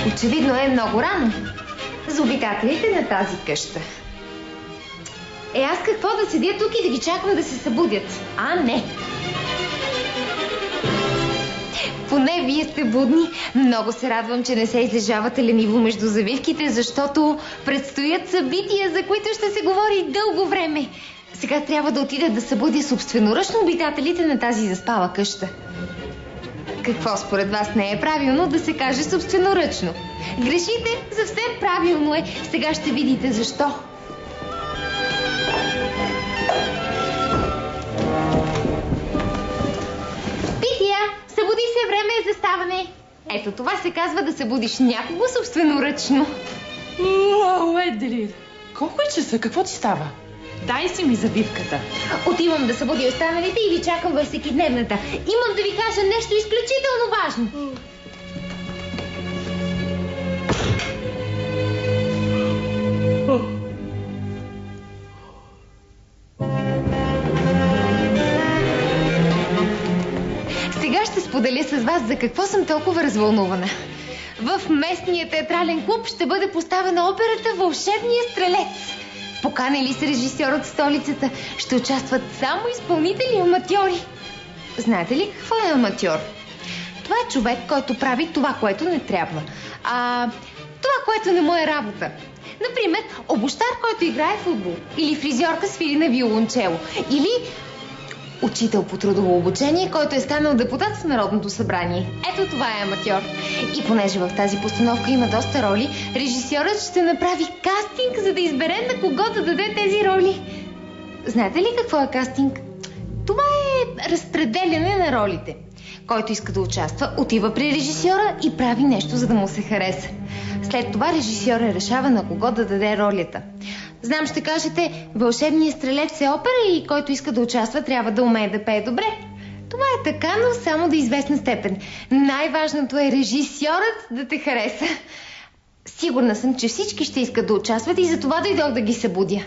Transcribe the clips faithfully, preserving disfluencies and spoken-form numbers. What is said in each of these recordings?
Очевидно е много рано за обитателите на тази къща. Е, аз какво да седя тук и да ги чакам да се събудят? А, не! Поне вие сте будни. Много се радвам, че не се излежавате лениво между завивките, защото предстоят събития, за които ще се говори дълго време. Сега трябва да отида да събудя собственоръчно обитателите на тази заспала къща. Какво според вас не е правилно да се каже собственоръчно? Грешите, съвсем правилно е. Сега ще видите защо. Пития, събуди се, време е за ставане. Ето това се казва да събудиш някого собственоръчно. Уау, Еделин! Колко е часа? Какво ти става? Дай си ми завивката. Отивам да събудя останалите и ви чакам във всекидневната. Имам да ви кажа нещо изключително важно. Сега ще споделя с вас за какво съм толкова развълнувана. В местния театрален клуб ще бъде поставена операта "Вълшебния стрелец". Поканили се режисьор от столицата. Ще участват само изпълнители и аматьори. Знаете ли какво е аматьор? Това е човек, който прави това, което не трябва. А това, което не му е работа. Например, обущар, който играе футбол. Или фризьорка свири на виолончело. Или учител по трудово обучение, който е станал депутат в Народното събрание. Ето това е аматьор. И понеже в тази постановка има доста роли, режисьорът ще направи кастинг, за да избере на кого да даде тези роли. Знаете ли какво е кастинг? Това е разпределяне на ролите. Който иска да участва, отива при режисьора и прави нещо, за да му се хареса. След това режисьорът решава на кого да даде ролята. Знам, ще кажете, "Вълшебният стрелец е опера и който иска да участва, трябва да умее да пее добре". Това е така, но само до известна степен. Най-важното е режисьорът да те хареса. Сигурна съм, че всички ще искат да участват и затова дойдох да ги събудя.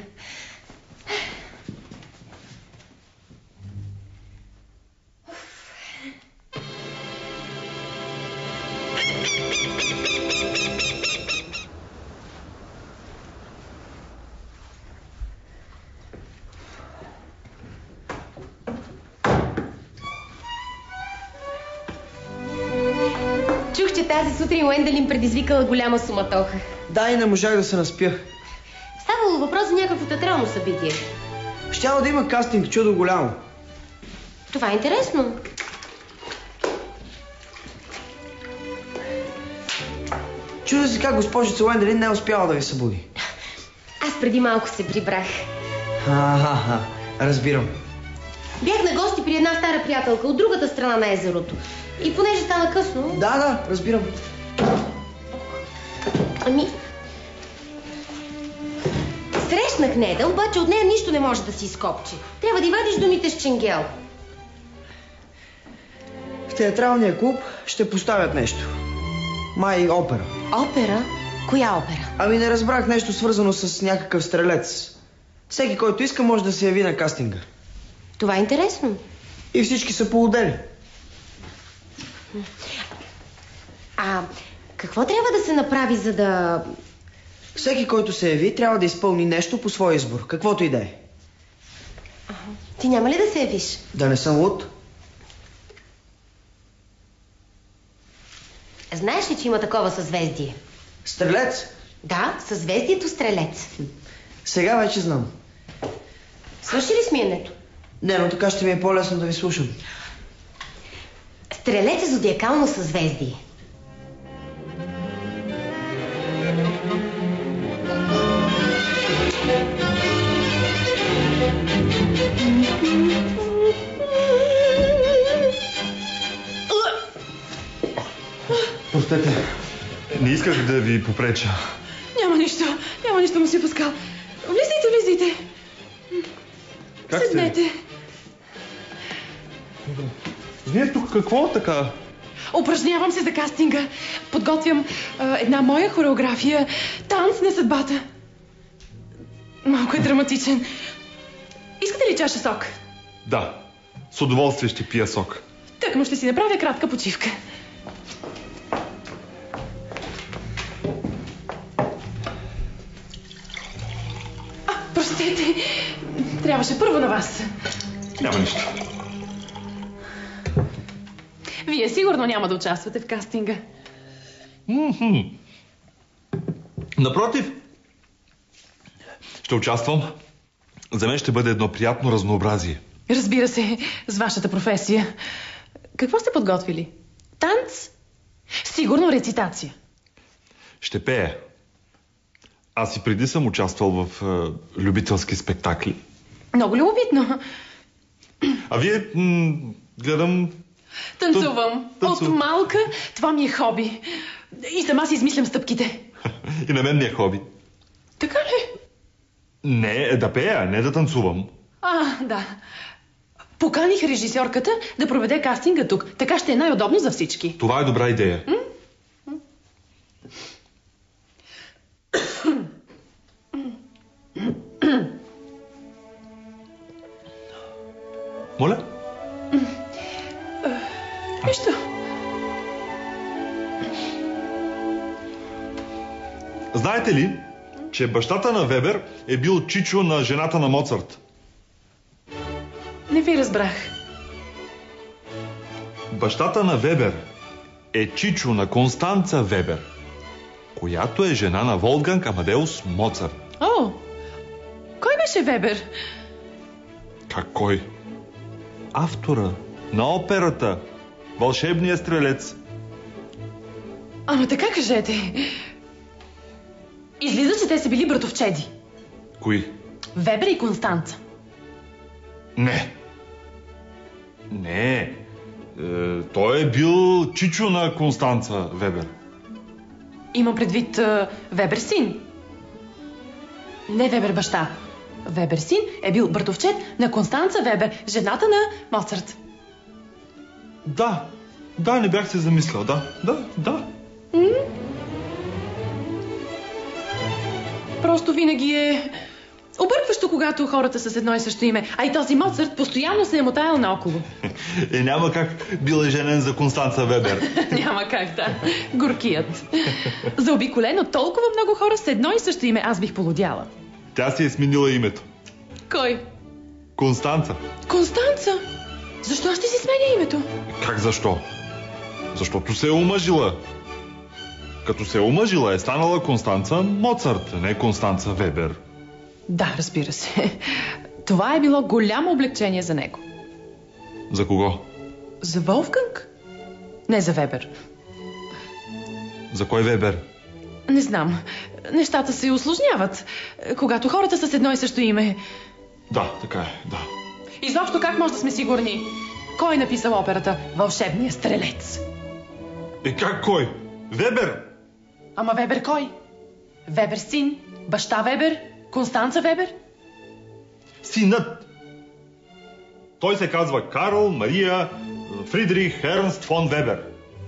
Чух, че тази сутрин Уендалин предизвикала голяма суматоха. Да, и не можах да се наспя. Ставало въпрос за някакво театрално събитие. Щяло да има кастинг, чудо голямо. Това е интересно. Чудо се как госпожица Уендалин не е успяла да ви събуди. Аз преди малко се прибрах. Ха-ха-ха, разбирам. Бях на гости при една стара приятелка от другата страна на езерото. И понеже стана късно... Да, да, разбирам. Ами... Срещнах Неда, обаче от нея нищо не може да си изкопчи. Трябва да й вадиш думите с ченгел. В театралния клуб ще поставят нещо. Май опера. Опера? Коя опера? Ами не разбрах, нещо свързано с някакъв стрелец. Всеки, който иска, може да се яви на кастинга. Това е интересно. И всички са поудели. А какво трябва да се направи, за да... Всеки, който се яви, трябва да изпълни нещо по своя избор, каквото и да е. Ти няма ли да се явиш? Да не съм луд? Знаеш ли, че има такова съзвездие? Стрелец? Да, съзвездието Стрелец. Сега вече знам. Свърши ли смиенето? Не, но така ще ми е по-лесно да ви слушам. Стрелец е зодиакално съзвездие. Простете, не исках да ви попреча. Няма нищо, няма нищо, мсье Паскал. Влизайте, влизайте. Как Седнете. сте? Вие тук какво така? Упражнявам се за кастинга. Подготвям а, една моя хореография. Танц на съдбата. Малко е драматичен. Искате ли чаша сок? Да, с удоволствие ще пия сок. Тъкмо ще си направя кратка почивка. Простете, трябваше първо на вас. Няма нищо. Вие сигурно няма да участвате в кастинга. М-м. Напротив, ще участвам. За мен ще бъде едно приятно разнообразие. Разбира се, с вашата професия. Какво сте подготвили? Танц? Сигурно рецитация. Ще пея. Аз и преди съм участвал в е, любителски спектакли. Много любопитно. А вие, м- гледам... Танцувам. Танцу- От малка това ми е хоби. И сама си измислям стъпките. И на мен ми е хоби. Така ли? Не, е да пея, не да танцувам. А, да. Поканих режисьорката да проведе кастинга тук. Така ще е най-удобно за всички. Това е добра идея. М? Моля? Нищо. Знаете ли, че бащата на Вебер е бил чичо на жената на Моцарт? Не ви разбрах. Бащата на Вебер е чичо на Констанца Вебер, която е жена на Волфганг Амадеус Моцарт. О, кой беше Вебер? Как кой? Автора на операта Вълшебния стрелец. Ама така кажете. Излиза, че те са били братовчеди. Кои? Вебер и Констанца. Не. Не. Е, той е бил чичо на Констанца Вебер. Имам предвид uh, Вебер син. Не Вебер баща. Вебер син е бил братовчет на Констанца Вебер, жената на Моцарт. Да. Да, не бях се замислял. Да, да, да. М? Просто винаги е объркващо, когато хората са с едно и също име. А и този Моцарт постоянно се е мотаял наоколо. Е, няма как бил е женен за Констанца Вебер. Няма как, да. Горкият. Заобиколен от толкова много хора с едно и също име, аз бих полудяла. Тя си е сменила името. Кой? Констанца. Констанца? Защо ще си сменя името? Как защо? Защото се е омъжила. Като се е омъжила е станала Констанца Моцарт, не Констанца Вебер. Да, разбира се. Това е било голямо облегчение за него. За кого? За Волфганг? Не за Вебер. За кой Вебер? Не знам. Нещата се усложняват, когато хората са с едно и също име. Да, така е, да. Изобщо как може да сме сигурни? Кой е написал операта Вълшебния стрелец? Е, как кой? Вебер! Ама Вебер кой? Вебер син? Баща Вебер? Констанца Вебер? Синът! Той се казва Карл Мария Фридрих Ернст фон Вебер.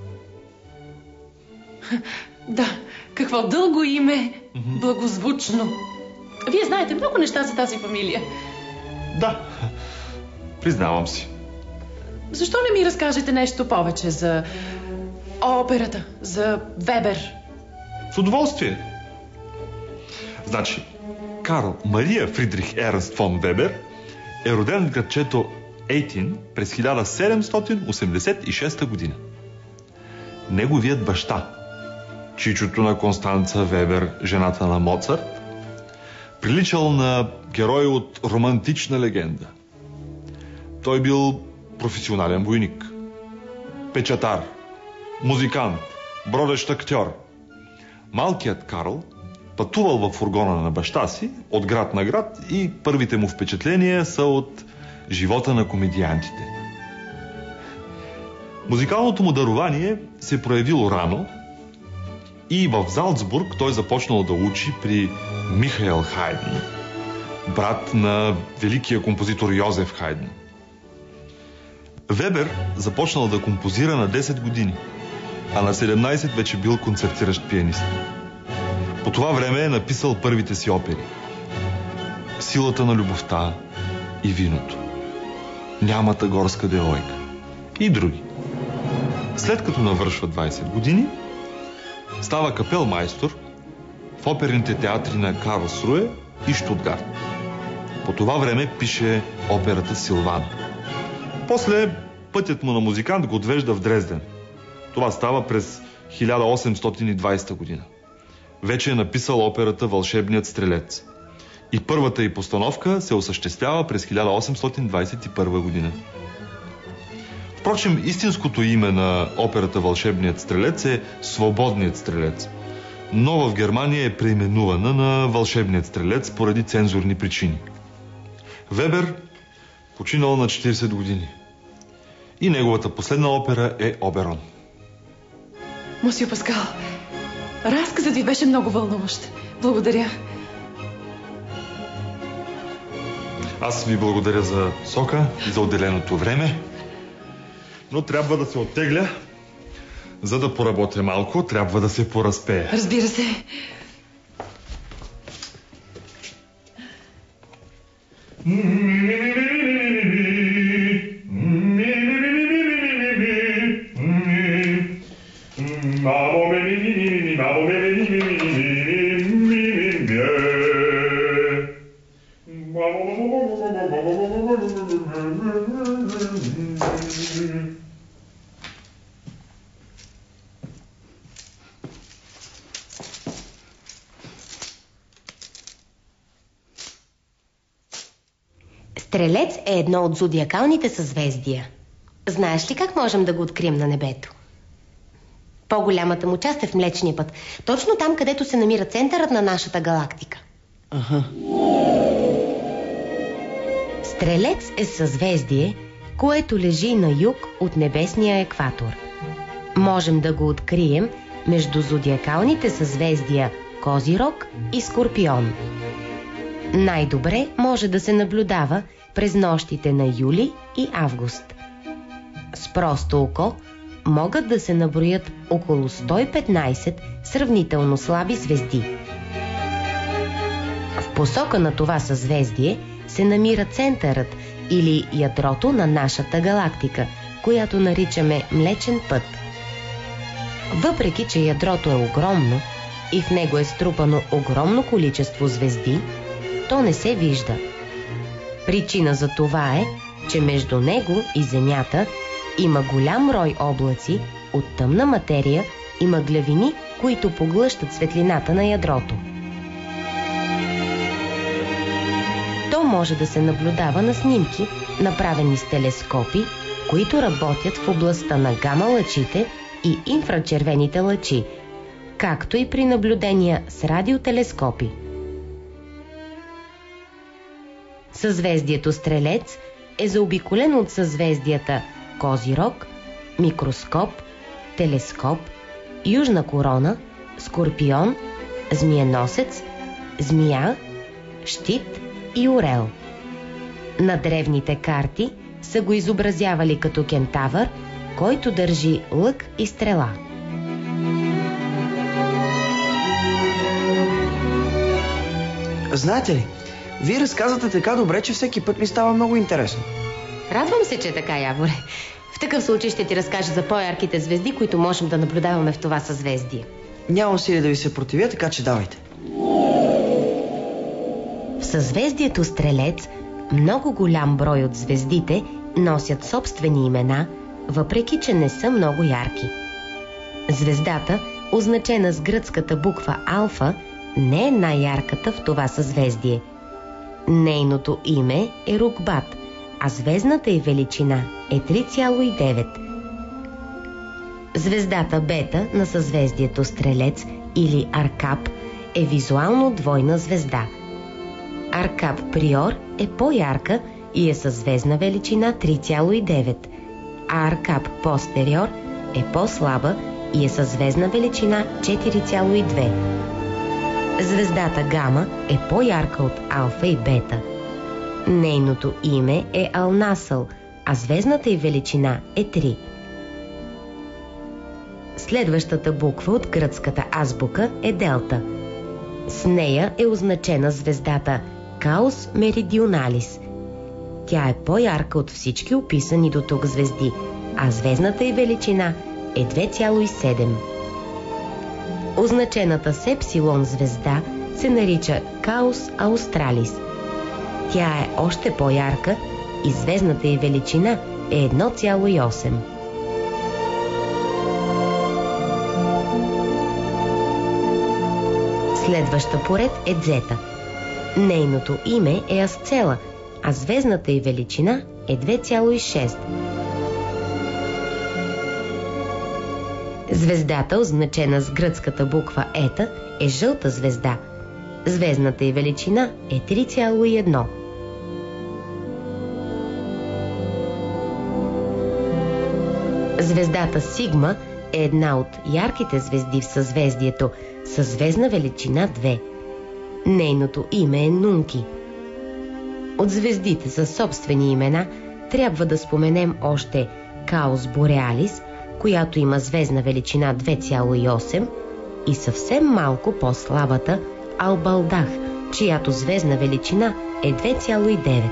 Да, какво дълго име, благозвучно. Вие знаете много неща за тази фамилия. Да, признавам си. Защо не ми разкажете нещо повече за операта, за Вебер? С удоволствие. Значи, Карл Мария Фридрих Ернст фон Вебер е роден в градчето Ейтин през хиляда седемстотин осемдесет и шеста година. Неговият баща, чичото на Констанца Вебер, жената на Моцарт, приличал на герой от романтична легенда. Той бил професионален войник, печатар, музикант, бродещ актьор. Малкият Карл пътувал във фургона на баща си от град на град и първите му впечатления са от живота на комедиантите. Музикалното му дарование се проявило рано и в Залцбург той започнал да учи при Михаел Хайден, брат на великия композитор Йозеф Хайден. Вебер започнал да композира на десет години, а на седемнайсет вече бил концертиращ пианист. По това време е написал първите си опери: Силата на любовта и виното, Нямата горска девойка и други. След като навършва двайсет години, става капелмайстор в оперните театри на Карлсруе и Щутгарт. По това време пише операта Силвана. После пътят му на музикант го отвежда в Дрезден. Това става през хиляда осемстотин и двадесета година. Вече е написал операта Вълшебният стрелец. И първата й постановка се осъществява през хиляда осемстотин двадесет и първа година. Впрочем, истинското име на операта Вълшебният стрелец е Свободният стрелец. Но в Германия е преименувана на Вълшебният стрелец поради цензурни причини. Вебер починал на четиридесет години. И неговата последна опера е Оберон. Мосио Паскал, разказът ви беше много вълнуващ. Благодаря. Аз ви благодаря за сока и за отделеното време. Но трябва да се оттегля. За да поработя малко, трябва да се поразпея. Разбира се. Стрелец е едно от зодиакалните съзвездия. Знаеш ли как можем да го открием на небето? По-голямата му част е в Млечния път. Точно там, където се намира центърът на нашата галактика. Аха. Стрелец е съзвездие, което лежи на юг от небесния екватор. Можем да го открием между зодиакалните съзвездия Козирог и Скорпион. Най-добре може да се наблюдава през нощите на юли и август. С просто око могат да се наброят около сто и петнадесет сравнително слаби звезди. В посока на това съзвездие се намира центърът или ядрото на нашата галактика, която наричаме Млечен път. Въпреки че ядрото е огромно и в него е струпано огромно количество звезди, то не се вижда. Причина за това е, че между него и Земята има голям брой облаци от тъмна материя и мъглявини, които поглъщат светлината на ядрото. То може да се наблюдава на снимки, направени с телескопи, които работят в областта на гама лъчите и инфрачервените лъчи, както и при наблюдения с радиотелескопи. Съзвездието Стрелец е заобиколено от съзвездията Козирог, Микроскоп, Телескоп, Южна корона, Скорпион, Змиеносец, Змия, Щит и Орел. На древните карти са го изобразявали като кентавър, който държи лък и стрела. Знаете ли, вие разказвате така добре, че всеки път ми става много интересно. Радвам се, че е така, Яворе. В такъв случай ще ти разкажа за по-ярките звезди, които можем да наблюдаваме в това съзвездие. Нямам сили да ви се противя, така че давайте. В съзвездието Стрелец много голям брой от звездите носят собствени имена, въпреки че не са много ярки. Звездата, означена с гръцката буква Алфа, не е най-ярката в това съзвездие. Нейното име е Рукбат, а звездната й величина е три цяло и девет. Звездата Бета на съзвездието Стрелец или Аркап е визуално двойна звезда. Аркап Приор е по-ярка и е със звездна величина три цяло и девет, а Аркап Постериор е по-слаба и е със звездна величина четири цяло и две. Звездата Гама е по-ярка от Алфа и Бета. Нейното име е Алнасъл, а звездната й величина е три. Следващата буква от гръцката азбука е Делта. С нея е означена звездата Каус Меридионалис. Тя е по-ярка от всички описани до тук звезди, а звездната й величина е две цяло и седем. Означената с Епсилон звезда се нарича Каус Аустралис. Тя е още по-ярка и звездната й величина е едно цяло и осем. Следваща поред е Дзета. Нейното име е Асцела, а звездната й величина е две цяло и шест. Звездата, означена с гръцката буква Eta, е жълта звезда. Звездната й величина е три цяло и едно. Звездата Сигма е една от ярките звезди в съзвездието, със звездна величина две. Нейното име е Нунки. От звездите със собствени имена трябва да споменем още Каос Бореалис, която има звездна величина две цяло и осем, и съвсем малко по-слабата Албалдах, чиято звездна величина е две цяло и девет.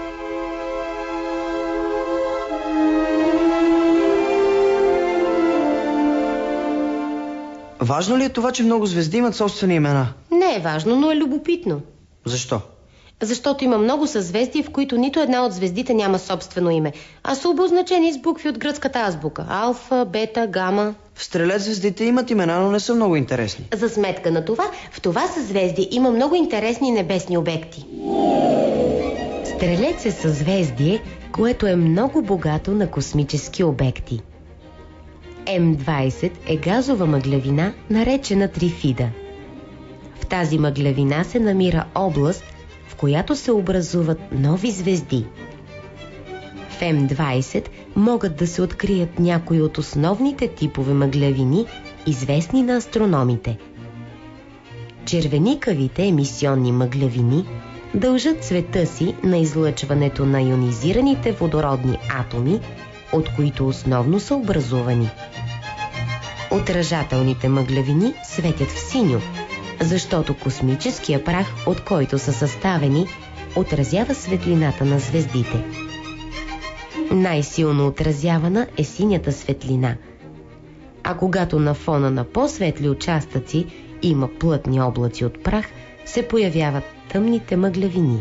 Важно ли е това, че много звезди имат собствени имена? Не е важно, но е любопитно. Защо? Защото има много съзвездия, в които нито една от звездите няма собствено име, а са обозначени с букви от гръцката азбука. Алфа, бета, гама. В Стрелец звездите имат имена, но не са много интересни. За сметка на това, в това съзвездие има много интересни небесни обекти. Стрелец е съзвездие, което е много богато на космически обекти. М двайсет е газова мъглавина, наречена Трифида. В тази мъглавина се намира област, в която се образуват нови звезди. В М двайсет могат да се открият някои от основните типове мъглавини, известни на астрономите. Червеникавите емисионни мъглавини дължат цвета си на излъчването на йонизираните водородни атоми, от които основно са образувани. Отражателните мъглавини светят в синьо, защото космическия прах, от който са съставени, отразява светлината на звездите. Най-силно отразявана е синята светлина, а когато на фона на по-светли участъци има плътни облаци от прах, се появяват тъмните мъглавини.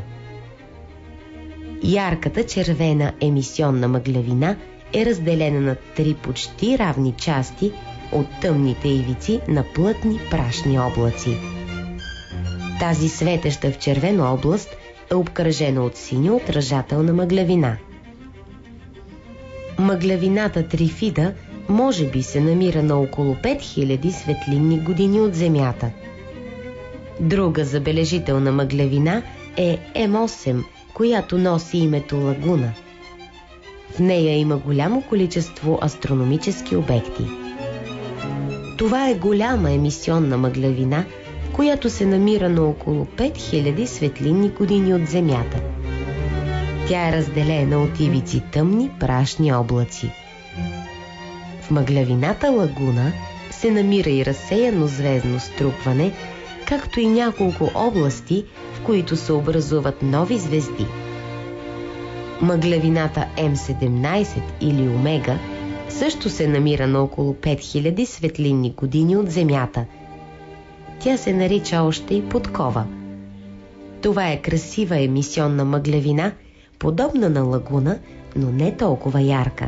Ярката червена емисионна мъглавина е разделена на три почти равни части от тъмните ивици на плътни прашни облаци. Тази светеща в червена област е обкръжена от синя отражателна мъглавина. Мъглавината Трифида може би се намира на около пет хиляди светлинни години от Земята. Друга забележителна мъглавина е М осем, която носи името Лагуна. В нея има голямо количество астрономически обекти. Това е голяма емисионна мъглавина, която се намира на около пет хиляди светлинни години от Земята. Тя е разделена от ивици тъмни прашни облаци. В мъглавината Лагуна се намира и разсеяно звездно струпване, както и няколко области, в които се образуват нови звезди. Мъглавината М седемнайсет или Омега също се намира на около пет хиляди светлинни години от Земята. Тя се нарича още и Подкова. Това е красива емисионна мъглавина, подобна на Лагуна, но не толкова ярка.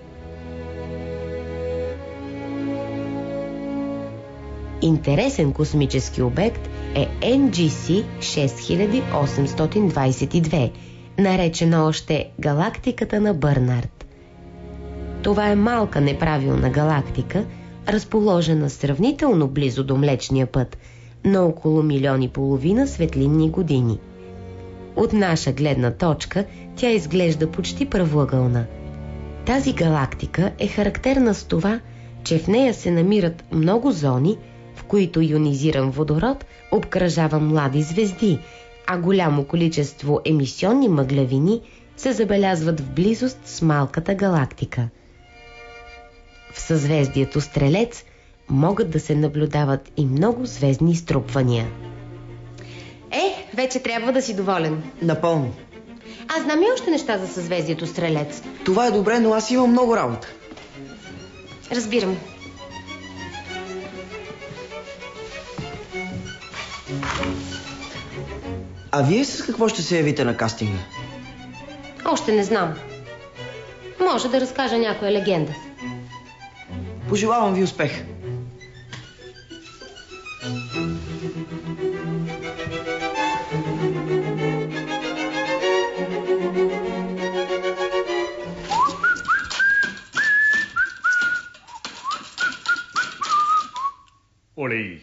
Интересен космически обект е Ен Джи Си шест хиляди осемстотин двайсет и две, наречена още галактиката на Бърнард. Това е малка неправилна галактика, разположена сравнително близо до Млечния път, на около милион и половина светлинни години. От наша гледна точка тя изглежда почти правоъгълна. Тази галактика е характерна с това, че в нея се намират много зони, в които йонизиран водород обкръжава млади звезди, а голямо количество емисионни мъглавини се забелязват в близост с малката галактика. В съзвездието Стрелец могат да се наблюдават и много звездни струпвания. Е, вече трябва да си доволен. Напълно. Аз знам и още неща за съзвездието Стрелец. Това е добре, но аз имам много работа. Разбирам. А вие с какво ще се явите на кастинга? Още не знам. Може да разкажа някоя легенда. Пожелавам ви успех. Олей!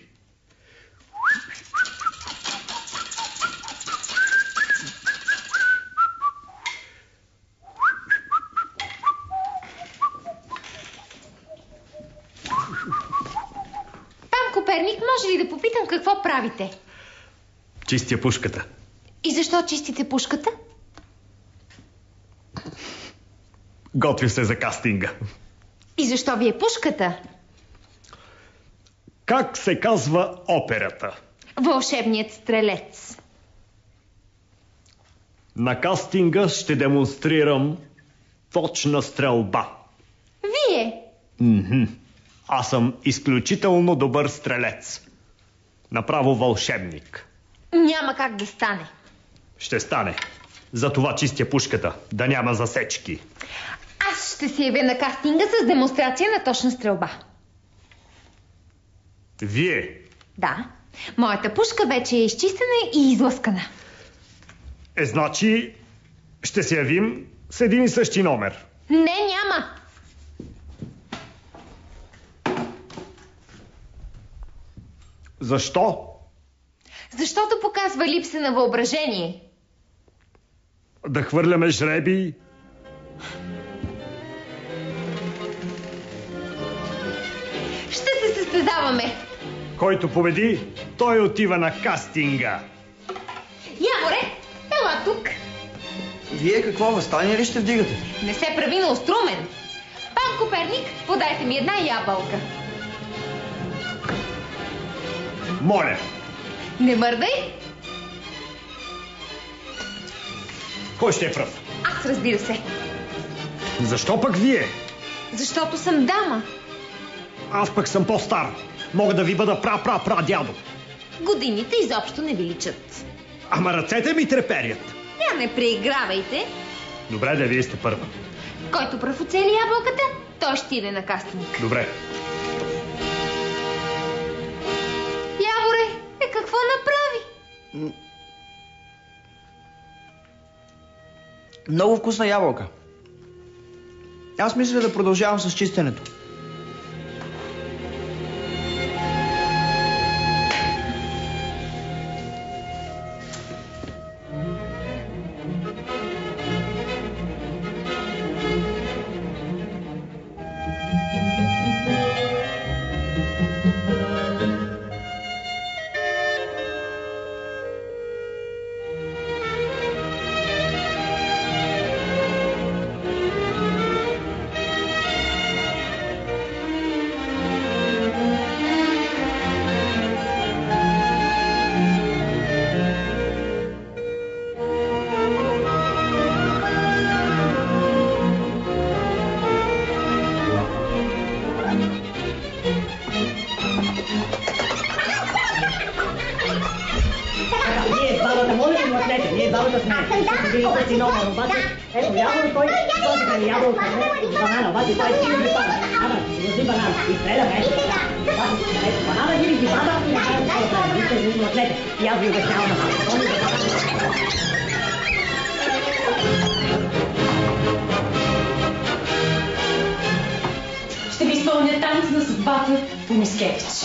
Коперник, може ли да попитам какво правите? Чистя пушката. И защо чистите пушката? Готвя се за кастинга. И защо ви е пушката? Как се казва операта? Вълшебният стрелец. На кастинга ще демонстрирам точна стрелба. Вие? Мхм. Аз съм изключително добър стрелец. Направо вълшебник. Няма как да стане. Ще стане. Затова чистя пушката, да няма засечки. Аз ще се явя на кастинга с демонстрация на точна стрелба. Вие? Да. Моята пушка вече е изчистена и излъскана. Е, значи ще се явим с един и същи номер. Не, няма. Защо? Защото показва липса на въображение. Да хвърляме жреби? Ще се състезаваме. Който победи, той отива на кастинга. Яворе, ела тук. Вие какво, въстание ли ще вдигате? Не се прави на острумен. Пан Коперник, подайте ми една ябълка. Моля. Не мърдай. Кой ще е пръв? Аз, разбира се. Защо пък вие? Защото съм дама. Аз пък съм по-стар. Мога да ви бъда пра-пра-пра-дядо. Годините изобщо не ви личат. Ама ръцете ми треперят. Я не преигравайте. Добре, да вие сте първа. Който пръв оцели ябълката, той ще иде на кастинг. Добре. Яворе, е какво направи? Много вкусна ябълка. Аз мисля да продължавам с чистенето. Ето, явно той този към ябълка, банана, обаче той си ги пада. Ама, си банана и стреля нещо. Ето, банана ги ги пада и накрая го правя. Вижте, нужно атлете. И аз ви обяснявам на малко. Ще ви изпълня танц на съдбата по Мискевич.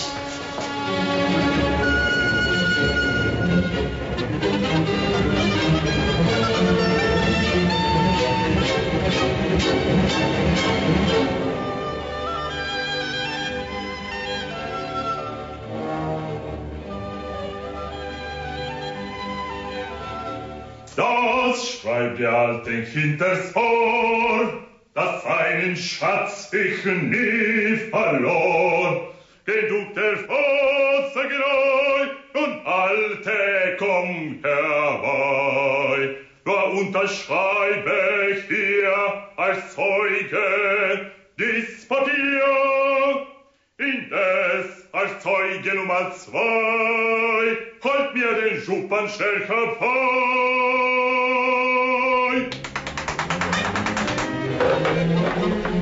Das schreibt der Alte hinters Ohr, dass seinen Schatz ich nie verlor. Genug der Fossergerei und Alte kommt herbei. Nur unterschreibe ich hier als Zeuge dies Papier, indes als Zeuge Nummer zwei Holt mir den Schuppan schnell herbei!